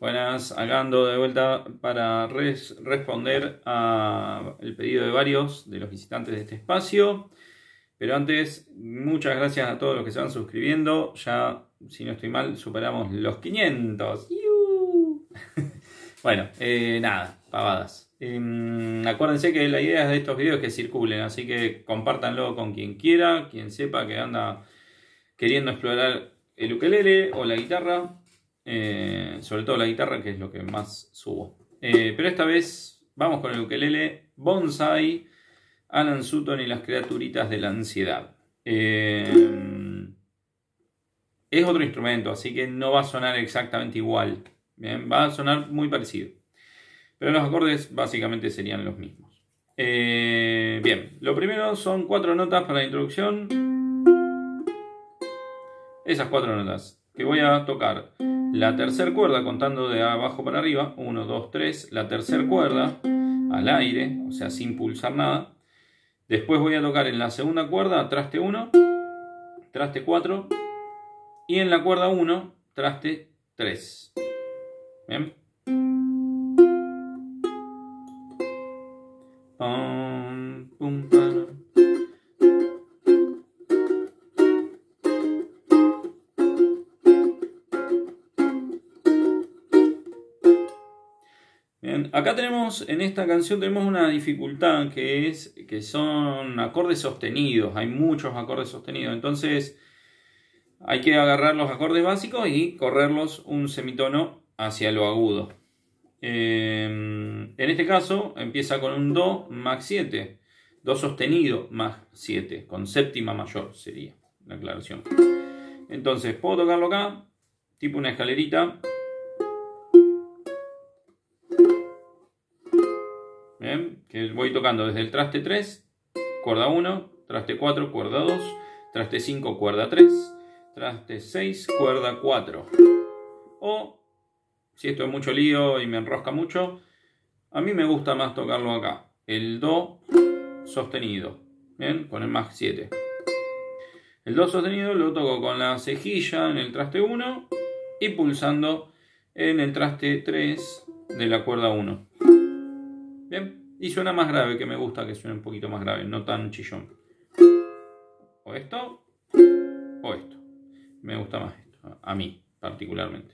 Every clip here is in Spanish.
Buenas, acá ando de vuelta para responder al pedido de varios de los visitantes de este espacio. Pero antes, muchas gracias a todos los que se van suscribiendo. Ya, si no estoy mal, superamos los 500. Bueno, nada, pavadas. Acuérdense que la idea de estos videos es que circulen, así que compártanlo con quien quiera, quien sepa que anda queriendo explorar el ukelele o la guitarra. Sobre todo la guitarra, que es lo que más subo. Pero esta vez vamos con el ukelele Bonsai, Alan Sutton y las criaturitas de la ansiedad. Es otro instrumento, así que no va a sonar exactamente igual. Bien, va a sonar muy parecido, pero los acordes básicamente serían los mismos. Bien, lo primero son 4 notas para la introducción. Esas 4 notas que voy a tocar. La tercera cuerda contando de abajo para arriba, 1, 2, 3, la tercera cuerda al aire, o sea sin pulsar nada. Después voy a tocar en la segunda cuerda traste 1, traste 4 y en la cuerda 1 traste 3. Bien. Bien, acá tenemos, en esta canción tenemos una dificultad que es que son acordes sostenidos, hay muchos acordes sostenidos, entonces hay que agarrar los acordes básicos y correrlos un semitono hacia lo agudo. En este caso empieza con un Do más 7, Do sostenido más 7, con séptima mayor sería la aclaración. Entonces puedo tocarlo acá, tipo una escalerita. Bien, que voy tocando desde el traste 3, cuerda 1, traste 4, cuerda 2, traste 5, cuerda 3, traste 6, cuerda 4. O, si esto es mucho lío y me enrosca mucho, a mí me gusta más tocarlo acá. El Do sostenido, bien, con el más 7. El Do sostenido lo toco con la cejilla en el traste 1 y pulsando en el traste 3 de la cuerda 1. Bien, y suena más grave, que me gusta que suene un poquito más grave, no tan chillón. O esto, o esto. Me gusta más esto, a mí particularmente.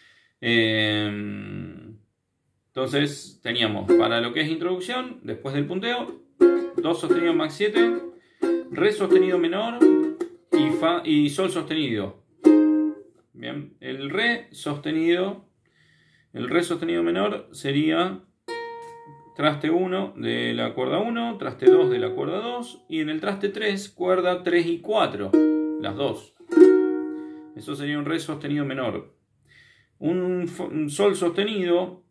Entonces teníamos para lo que es introducción, después del punteo, Do sostenido más 7, Re sostenido menor y Fa y Sol sostenido. Bien, el Re sostenido menor sería traste 1 de la cuerda 1, traste 2 de la cuerda 2 y en el traste 3, cuerda 3 y 4, las dos. Eso sería un Re sostenido menor. Un Sol sostenido,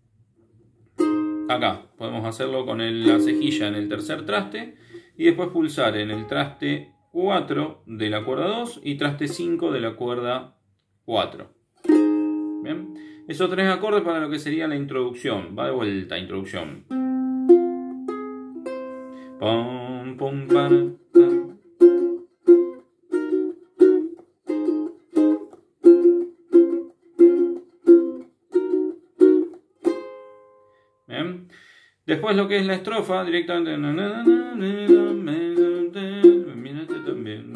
acá podemos hacerlo con la cejilla en el tercer traste y después pulsar en el traste 4 de la cuerda 2 y traste 5 de la cuerda 4. Bien. Esos 3 acordes para lo que sería la introducción. Va de vuelta, introducción. Pum, pum, para, pum. Bien. Después lo que es la estrofa, directamente. Mírate también.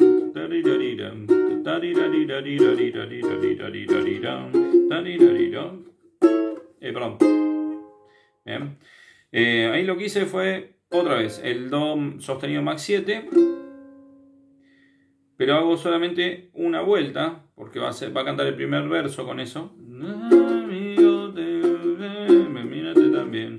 Perdón. Bien. Ahí lo que hice fue otra vez el Do sostenido más 7, pero hago solamente una vuelta porque va a cantar el primer verso con eso. Mírate también.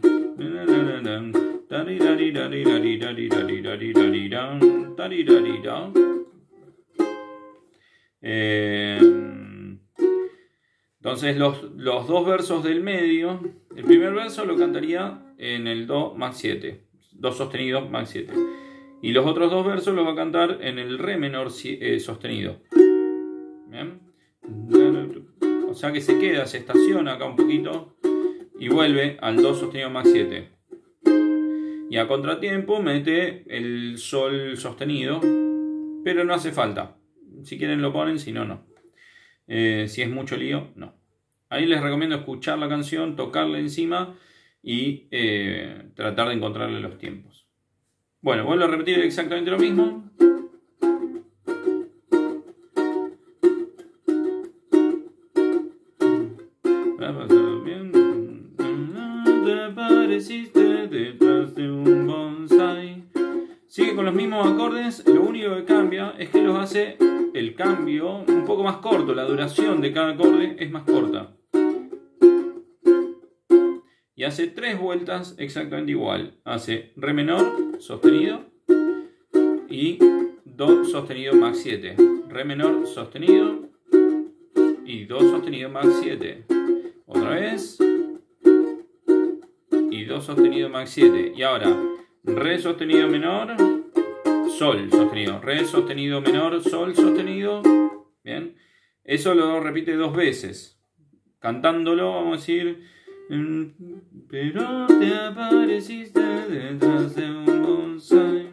Entonces los 2 versos del medio, el primer verso lo cantaría en el Do más 7, Do sostenido más 7. Y los otros 2 versos los va a cantar en el Re menor sostenido. ¿Bien? O sea que se queda, se estaciona acá un poquito y vuelve al Do sostenido más 7. Y a contratiempo mete el Sol sostenido, pero no hace falta. Si quieren lo ponen, si no, no. Si es mucho lío, no. Ahí les recomiendo escuchar la canción, tocarla encima y tratar de encontrarle los tiempos. Bueno, vuelvo a repetir exactamente lo mismo. Apareciste detrás de un bonsai. Sigue con los mismos acordes, lo único que cambia es que los hace el cambio un poco más corto, la duración de cada acorde es más corta. Y hace 3 vueltas exactamente igual. Hace re menor, sostenido, y do sostenido max 7. Re menor, sostenido, y do sostenido max 7. Otra vez, y do sostenido max 7. Y ahora, re sostenido menor, sol sostenido, re sostenido menor, sol sostenido. Bien, eso lo repite 2 veces. Cantándolo vamos a decir: pero te apareciste detrás de un bonsai.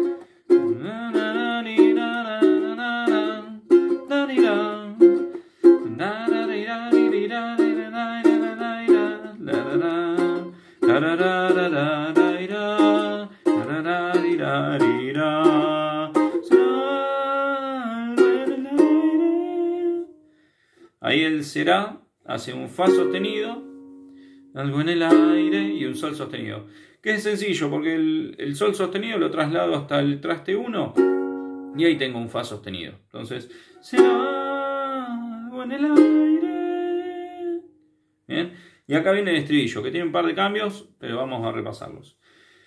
Ahí el será hace un fa sostenido, algo en el aire y un sol sostenido. Que es sencillo porque el sol sostenido lo traslado hasta el traste 1 y ahí tengo un fa sostenido. Entonces, será algo en el aire. Bien. Y acá viene el estribillo, que tiene un par de cambios, pero vamos a repasarlos.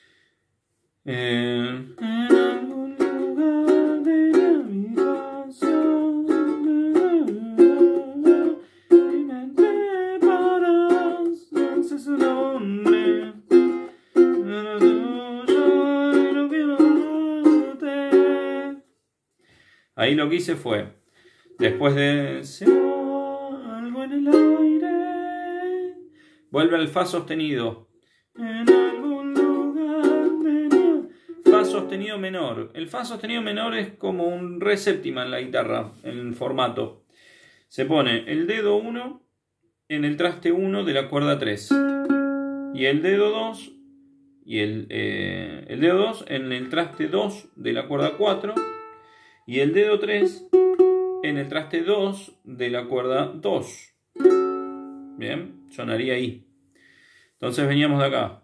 En algún lugar de la habitación, mi mente paras, no sé su nombre, pero tuyo y no quiero verte. Ahí lo que hice fue, después de algo en el aire, vuelve al fa sostenido. En algún lugar de fa sostenido menor. El fa sostenido menor es como un re séptima en la guitarra, en el formato. Se pone el dedo 1 en el traste 1 de la cuerda 3. Y el dedo 2 y el dedo 2 en el traste 2 de la cuerda 4. Y el dedo 3 en el traste 2 de la cuerda 2. Bien, sonaría ahí. Entonces veníamos de acá.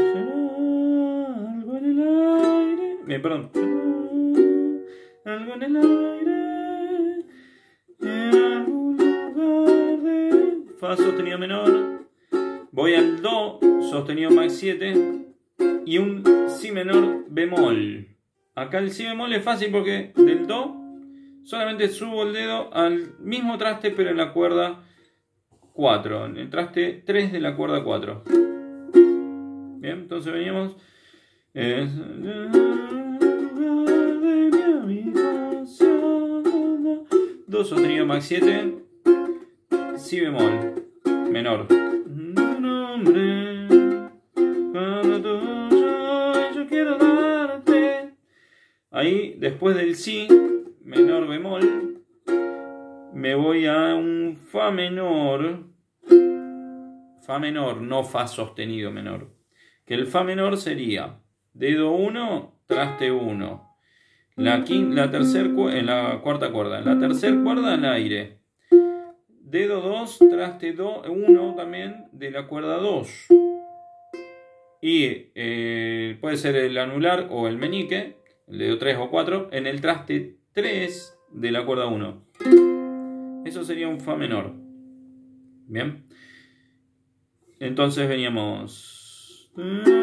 Algo en el aire. Perdón. Algo en el aire. En algún lugar de fa sostenido menor. Voy al do sostenido max 7 y un si menor bemol. Acá el si bemol es fácil porque del do solamente subo el dedo al mismo traste pero en la cuerda 4, en el traste 3 de la cuerda 4. Bien, entonces veníamos. Do sostenido max 7, si bemol menor. Yo quiero darte. Ahí, después del si menor bemol, me voy a un fa menor. Fa menor, no fa sostenido menor. Que el fa menor sería dedo 1, traste 1. En la cuarta cuerda. En la tercera cuerda al aire. Dedo 2, traste 1 también de la cuerda 2. Y puede ser el anular o el meñique, el dedo 3 o 4, en el traste 3 de la cuerda 1. Eso sería un fa menor. Bien. Entonces veníamos.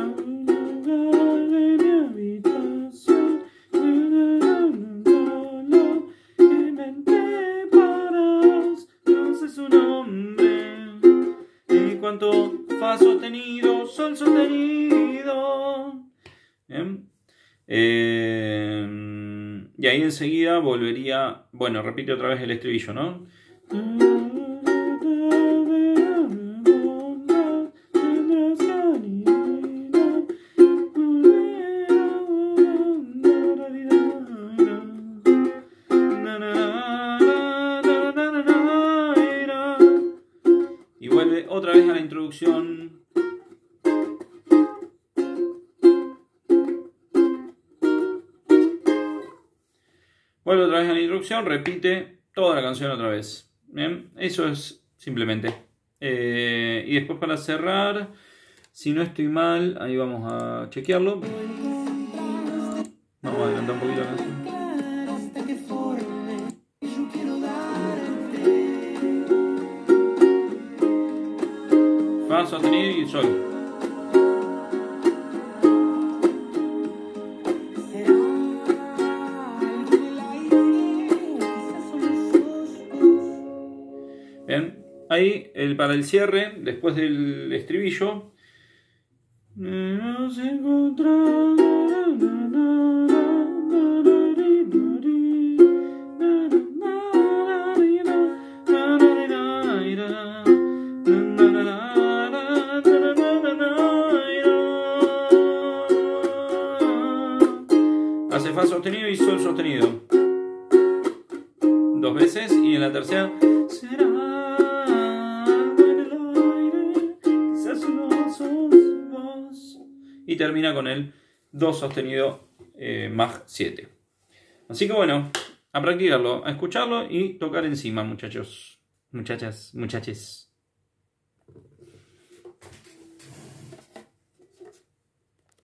Su nombre. En cuanto fa sostenido, sol sostenido. Bien. Y ahí enseguida volvería. Bueno, repite otra vez el estribillo, ¿no? otra vez a la introducción. Vuelve otra vez a la introducción, repite toda la canción otra vez. Bien, eso es simplemente. Y después para cerrar, si no estoy mal, ahí vamos a chequearlo. Vamos a adelantar un poquito la canción. Fa sostenido y sol. Bien, ahí para el cierre, después del estribillo, nos encontramos. Hace fa sostenido y sol sostenido 2 veces, y en la tercera será algo en el aire, quizás solo sos vos, y termina con el do sostenido más 7. Así que bueno, a practicarlo, a escucharlo y tocar encima, muchachos, muchachas, muchaches.